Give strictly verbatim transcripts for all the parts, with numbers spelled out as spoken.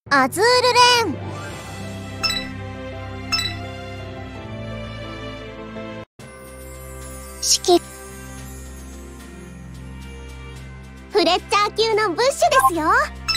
アズールレーン。指揮。フレッチャー級のブッシュですよ。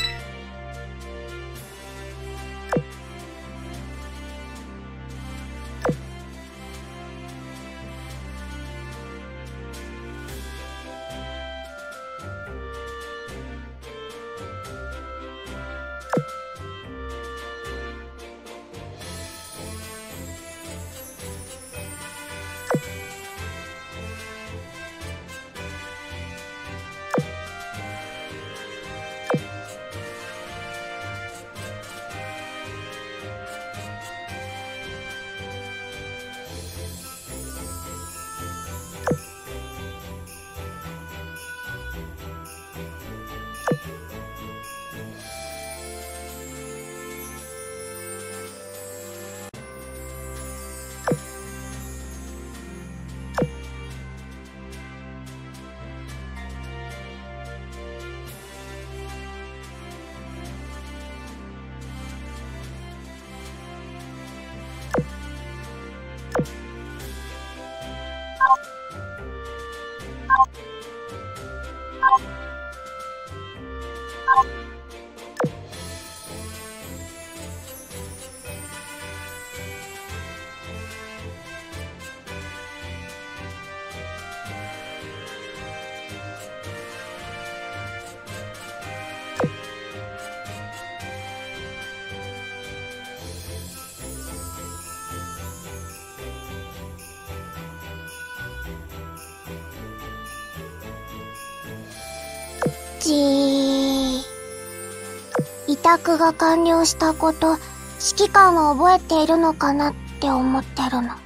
じー。委託が完了したこと、指揮官は覚えているのかなって思ってるの。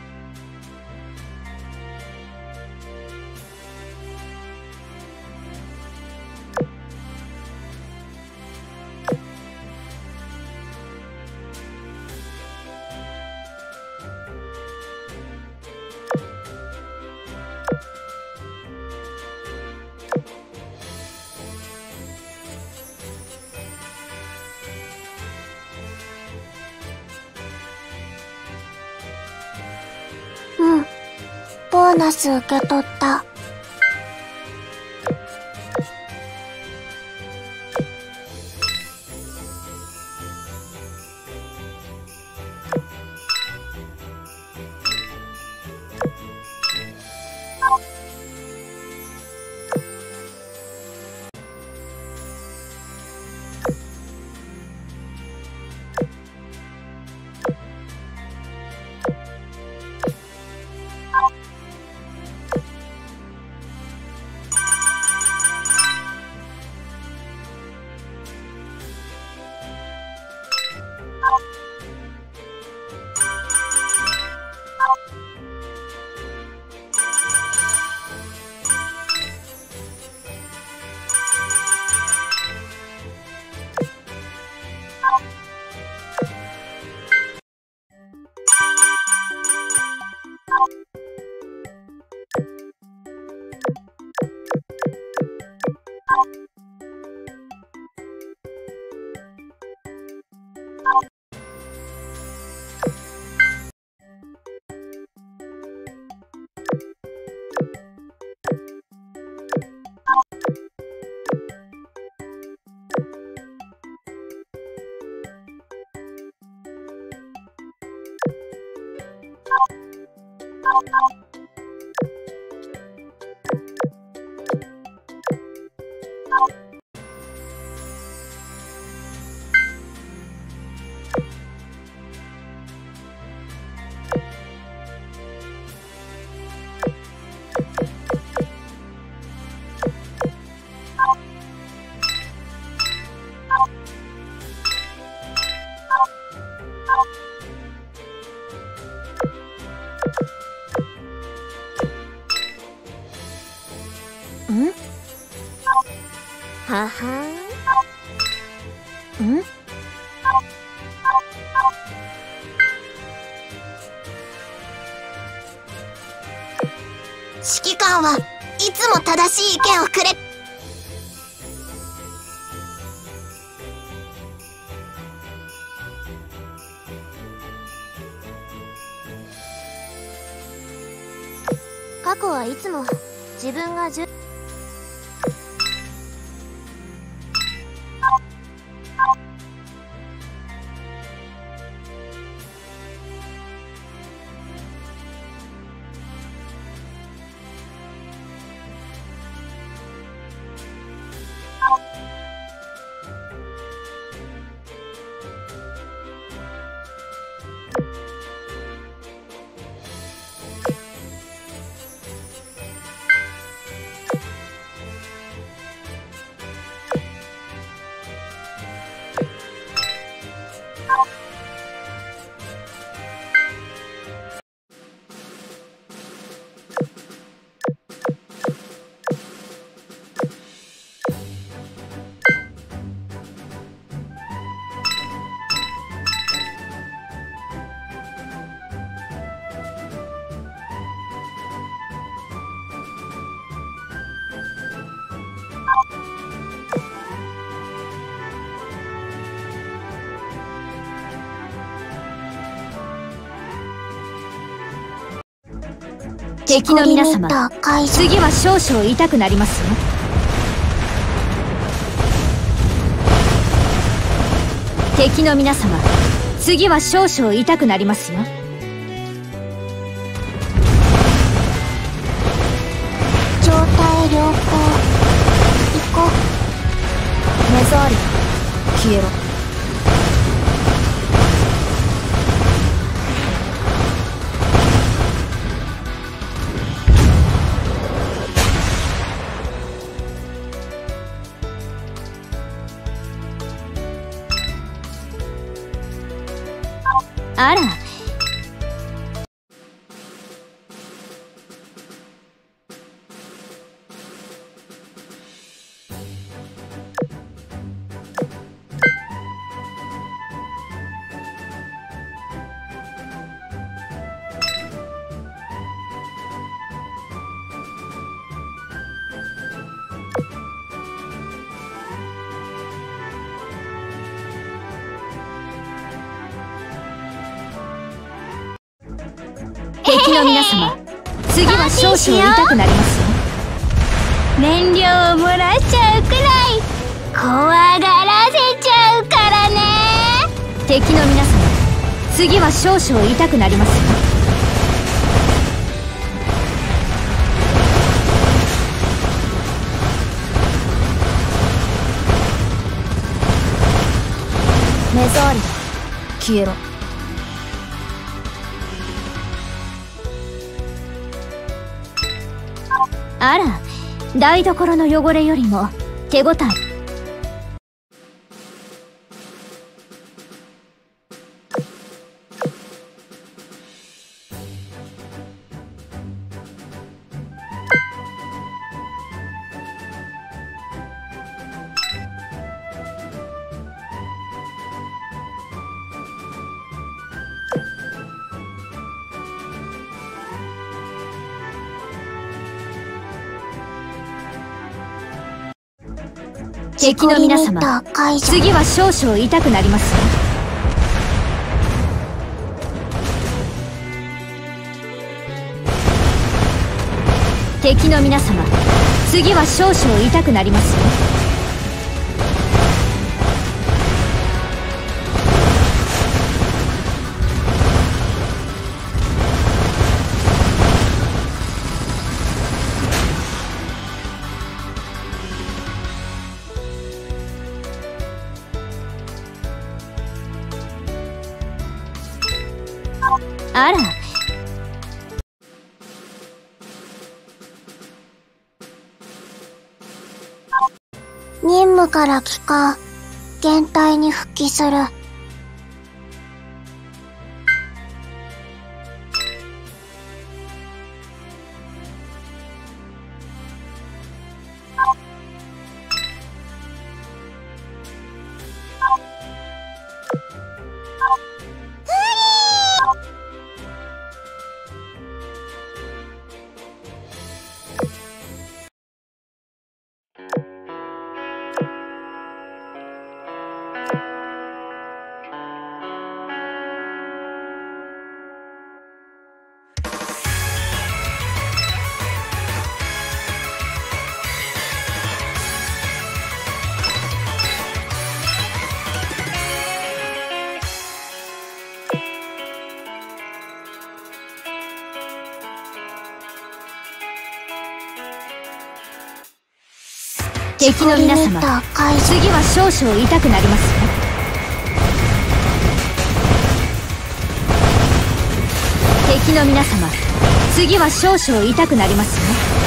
うん。ボーナス受け取った。ん？ははん？ん？指揮官はいつも正しい意見をくれ。 過去はいつも自分がじゅ敵の皆様、次は少々痛くなりますよ。敵の皆様、次は少々痛くなりますよ。 状態良好。行こう。 メザーリ、消えろ。あら。敵の皆様、次は少々痛くなりますよ。 燃料をもらっちゃうくらい怖がらせちゃうからね。 敵の皆様、次は少々痛くなりますよ。メザーリ、消えろ。あら、台所の汚れよりも手応え。敵の皆様、次は少々痛くなりますよ。敵の皆様、次は少々痛くなりますよ。あら。 任務から帰還。現隊に復帰する。 敵の皆様、次は少々痛くなりますよ。敵の皆様、次は少々痛くなりますよ。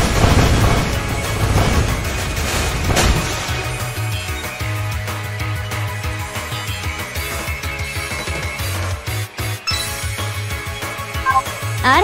あら、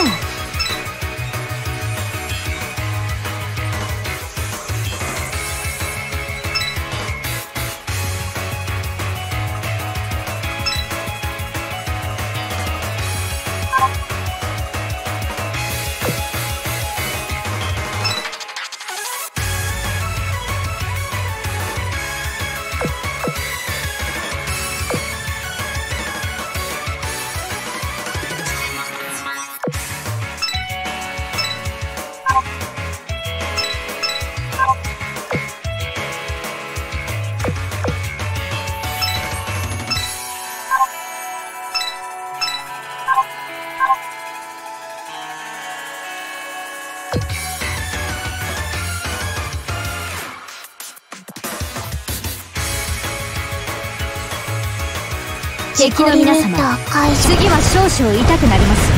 敵の皆様、次は少々痛くなりますよ。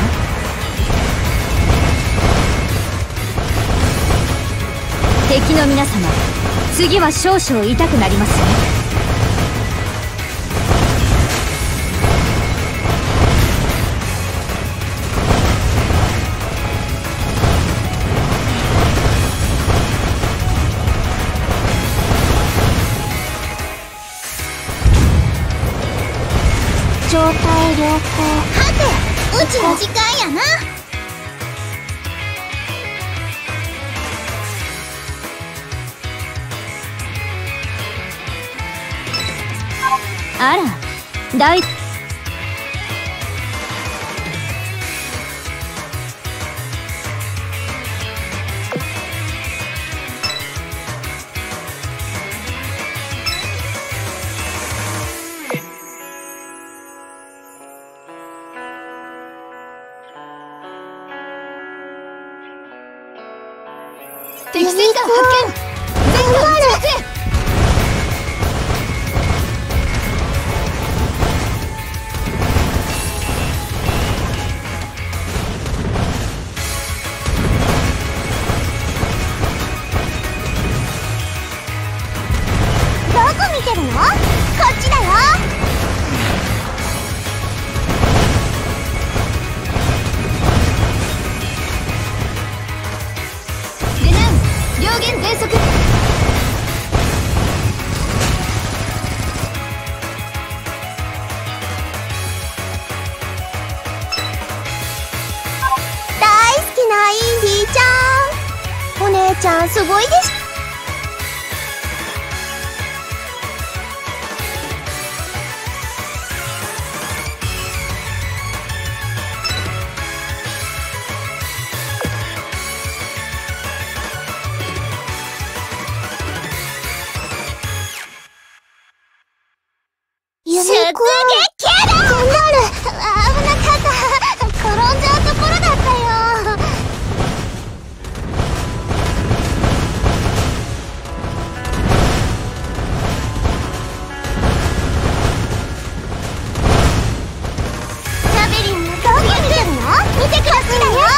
敵の皆様、次は少々痛くなりますよ。 状態良好。はて、うちの時間やな。 あら、大敵戦艦発見。全艦打ち合せ。 どこ見てるの？こっちだよ。 両舷全速。 大好きなインディちゃん、お姉ちゃんすごいでしょ。すっげえキャラ！コンドール、危なかった。転んじゃうところだったよ。ジャベリンのどこ見てるの？見てくださいよ。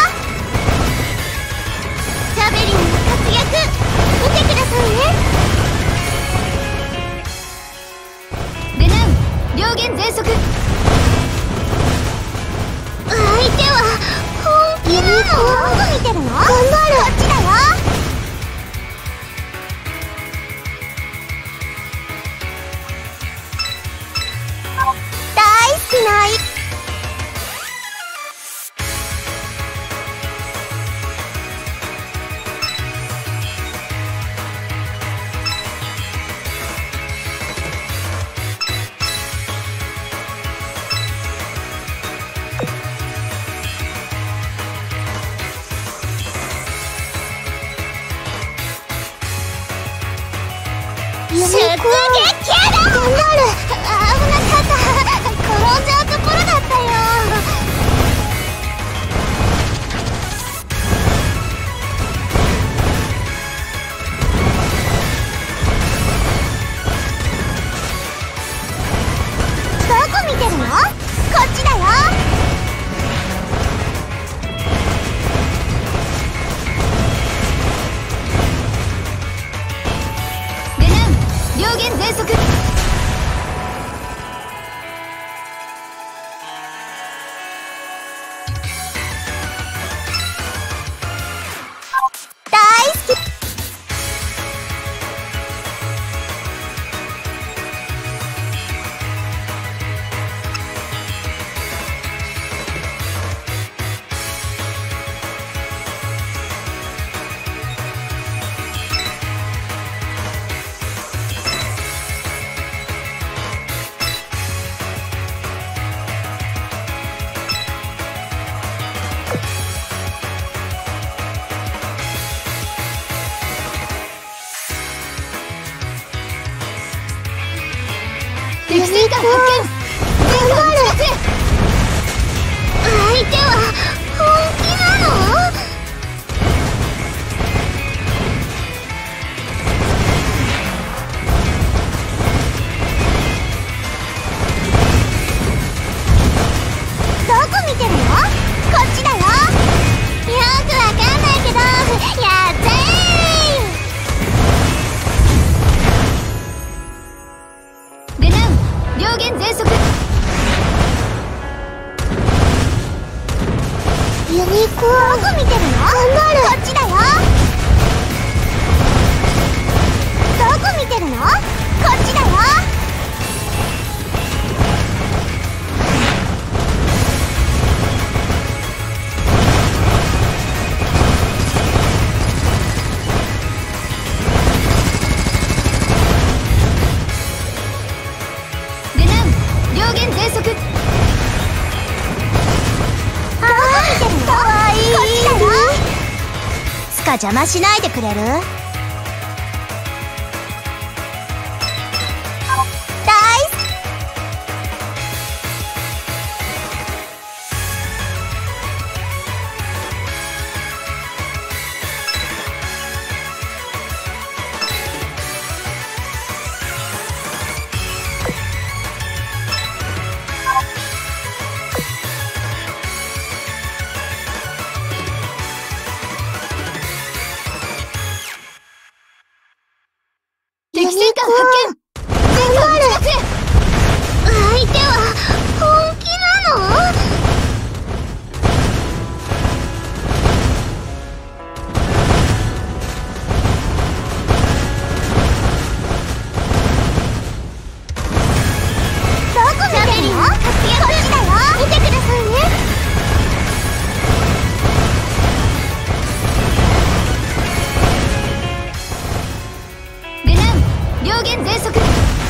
ジャベリンの活躍見てくださいね。 両舷全速。 相手は本気なの？どこ見てるの？コンドール、こっちだよ。大好きなすっげえキャラ！コンドール、危なかった。転んじゃうところだっちだよ。 レナン両弦全速。敵戦艦発見。全艦打ち立て。 相手は本気なの？どこ見てるの？こっちだよ。よくわかんないけどやっちゃレナン両弦全速。 ユニコーン、どこ見てるの？頑張る。こっちだよ。どこ見てるの？こっちだよ。 レナン両弦全速。 かわいい。こっちだよ。 つか邪魔しないでくれる？大好き。 敵戦艦発見。全艦打ち立て。 相手は本気なの？どこ見てるの？こっちだよ。見てくださいね。 レナン両弦全速。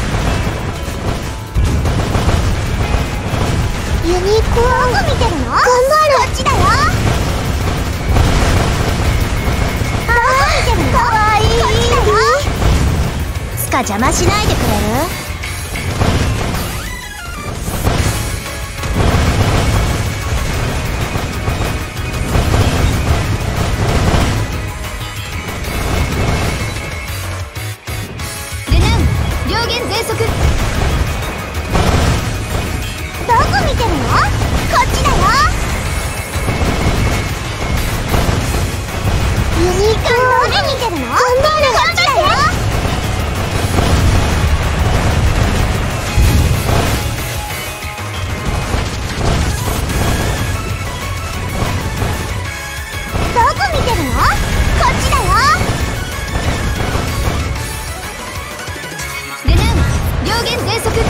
ユニコーン、どこ見てるの？頑張る。こっちだよ。どこ見てるの？かわいい。こっちだよ。 つか邪魔しないでくれる？ レナン両弦全速。 どこ見てるの？こっちだよ。ユニコーン、どこ見てるの？頑張る。こっちだよ。どこ見てるの？こっちだよ。 レナン両弦全速。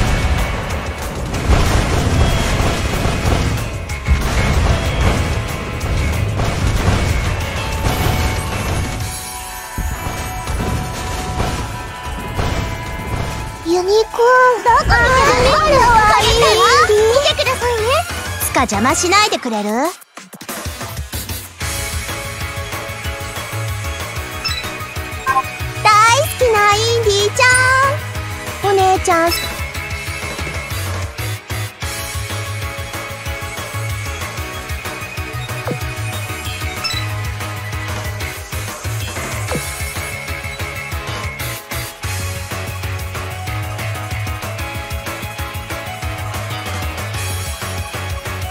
ユニコーン、どこ見てるの？こっちだよ。見てくださいね。 つか邪魔しないでくれる？大好きなインディちゃん、お姉ちゃん。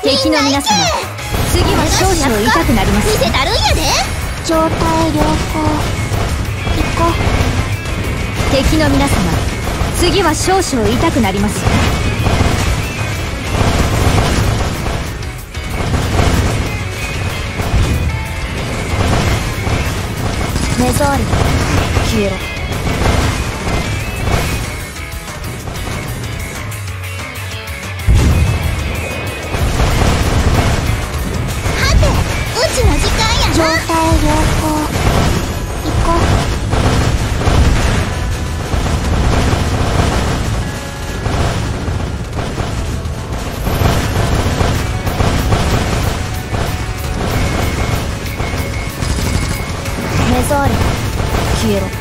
敵の皆様、次は少々痛くなります。 見せたるんやで。 状態良好。行こう。 敵の皆様、次は少々痛くなりますよ。 目障り消えろ。 はて、うちの時間やな。 状態良好。行こう。目障り消えろ。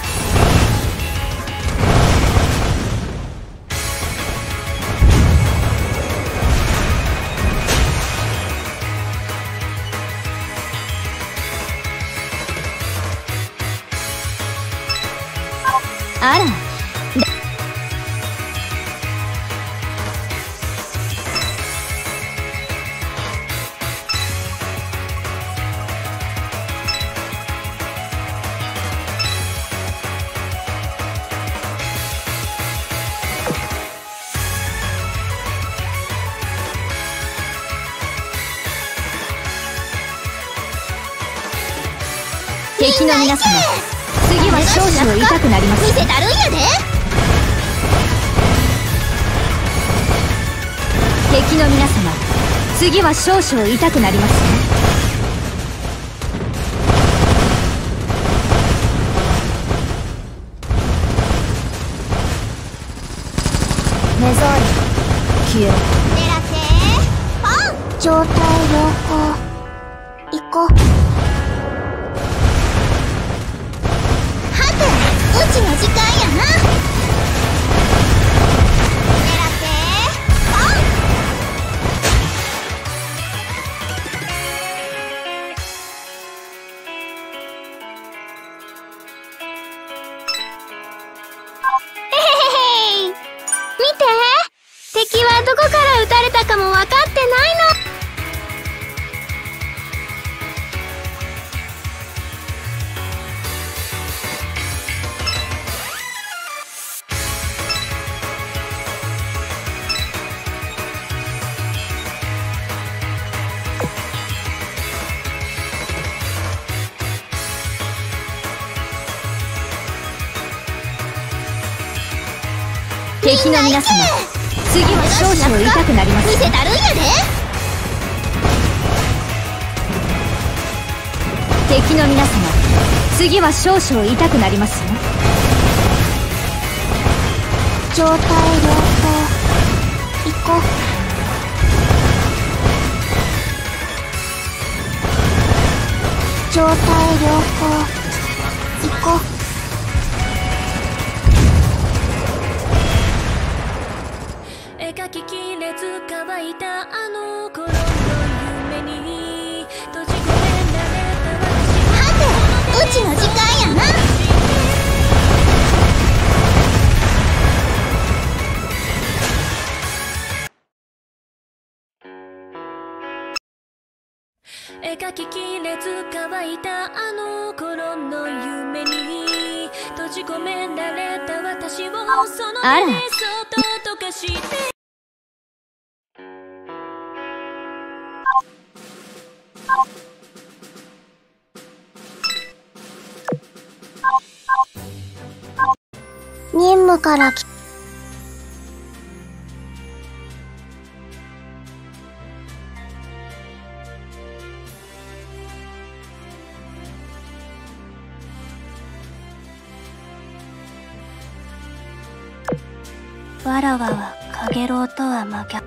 あら、敵の皆様、次は少々痛くなります。 見せたるんやで。 敵の皆様、次は少々痛くなりますよ。 目障り消えろ。 狙ってポン。 状態良好。行こう。 はて、うちの時間やな。狙ってポン。 へへへへ。見て、敵はどこから撃たれたかも分かってないの。 敵の皆様、次は少々痛くなります。 見せたるんやで。 敵の皆様、次は少々痛くなりますよ。 状態良好。行こう。状態良好。行こう。 描ききれず乾いたあの頃の夢に閉じ込められた私はて、うちの時間やな。 描ききれず乾いたあの頃の夢に閉じ込められた私をそのあら手でそっと溶かして。 任務からきわらわはかげろうとは真逆。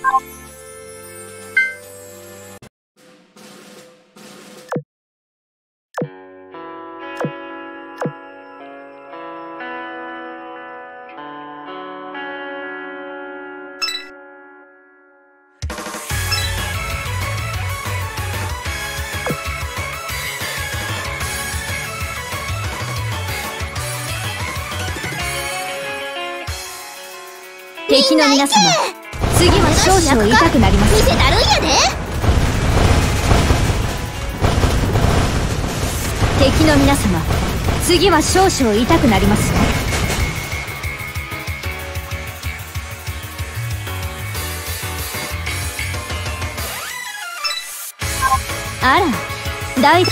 敵の皆様、次は少々痛くなります。 見てなるんやで。 敵の皆様、次は少々痛くなりますよ。あら、大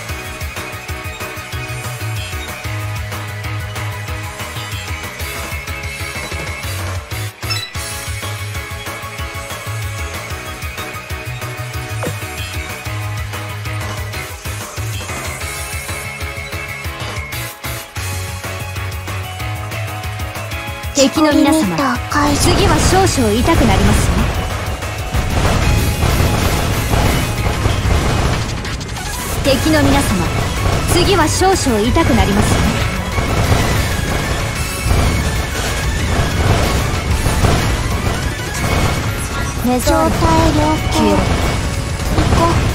敵の皆様、次は少々痛くなりますよ。敵の皆様、次は少々痛くなりますよ。目状態良好、行こう。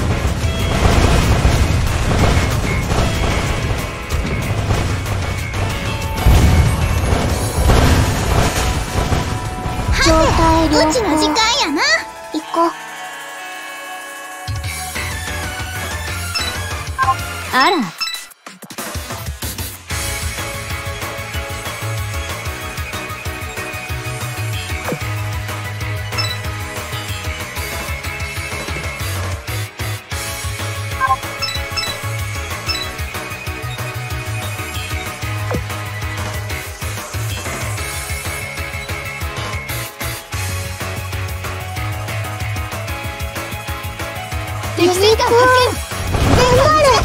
状態良好、 うちの時間やな。 行こう。 あら、 敵戦艦発見。頑張れ。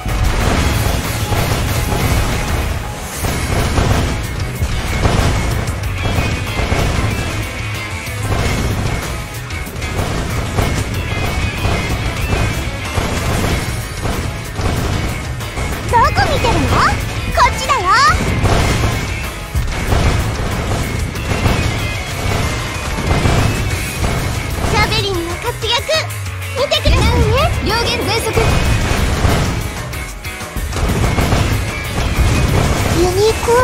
どこ見てるの？こっちだよ。ジャベリンの活躍見てくださいね。両弦全速。ユニコーンジャベリンの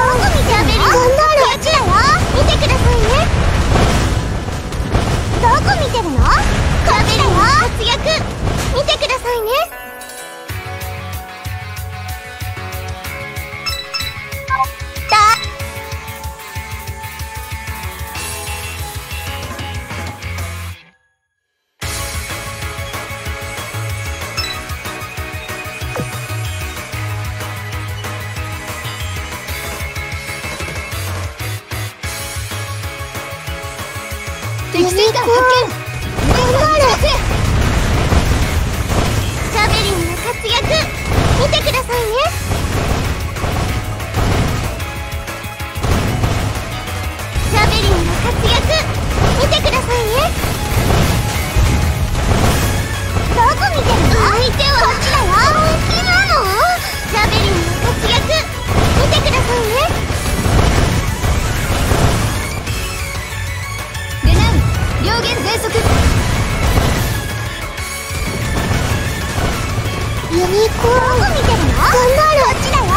活躍だよ。見てくださいね。どこ見てるの？こっちだよ。活躍見てくださいね。敵戦艦発見。頑張れ。ジャベリンの活躍見てくださいね。ジャベリンの活躍見てくださいね。どこ見てるの？相手はこっちだよ。本気なの？ジャベリンの活躍見てくださいね。両弦全速。ユニコーンどこ見てるの？頑張る。こっちだよ。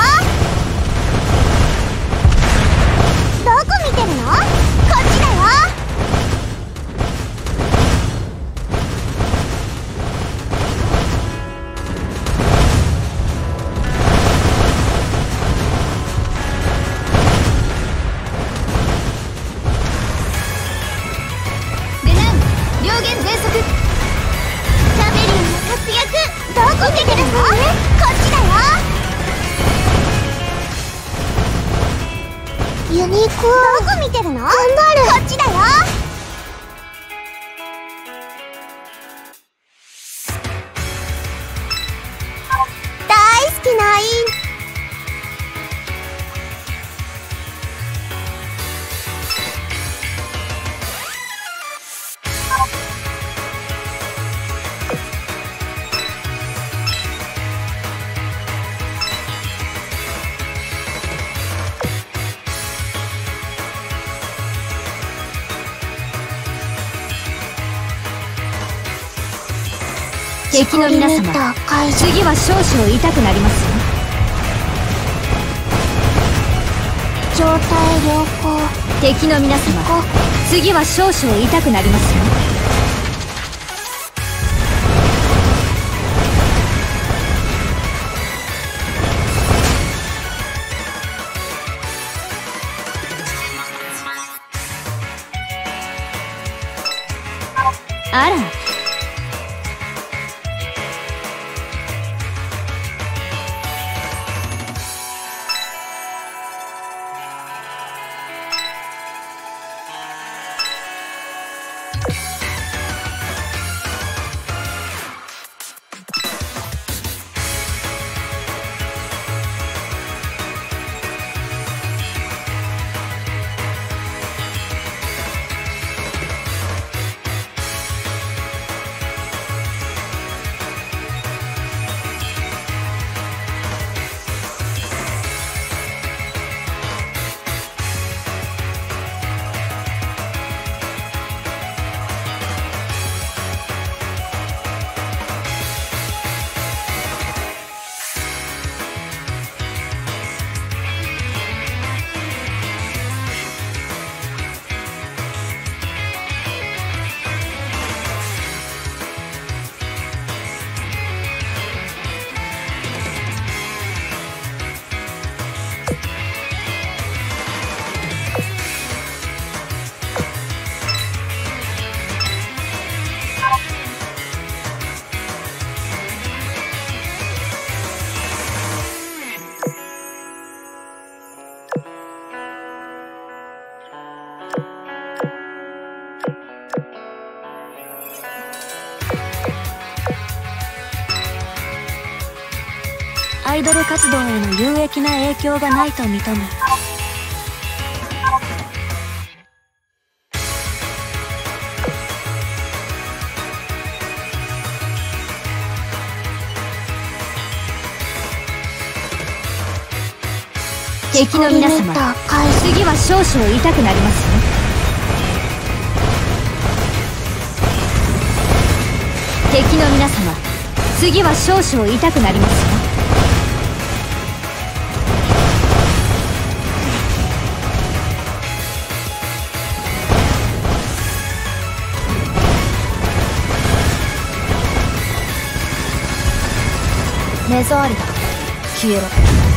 どこ見てるの？こっちだよ。両弦全速。ジャベリンの活躍どこ見てるの？こっちだよ。ユニコーンどこ見てるの？頑張る。こっちだよ。大好きなイン敵の皆様、次は少々痛くなりますよ。 状態良好。 敵の皆様、次は少々痛くなりますよ。あら、 アイドル活動への有益な影響がないと認め、 敵の皆様、次は少々痛くなりますよ。敵の皆様、次は少々痛くなりますよ。目障りだ、消えろ。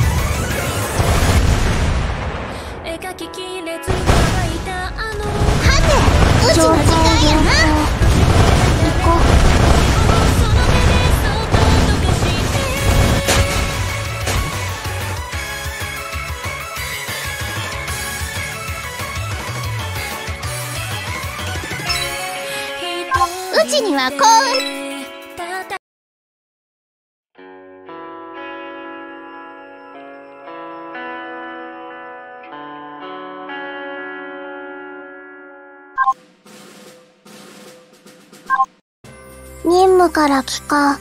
描ききれず乾いたあのはて、うちの時間やな。 行こう。 その手でそっと溶かしてうちには幸運。 任務から帰還。